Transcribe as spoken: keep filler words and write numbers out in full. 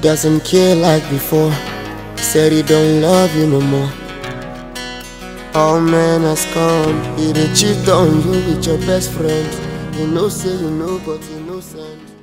doesn't care like before. He said he don't love you no more. All men has come. He dey cheat on you with your best friend. You know say you know, but you know send.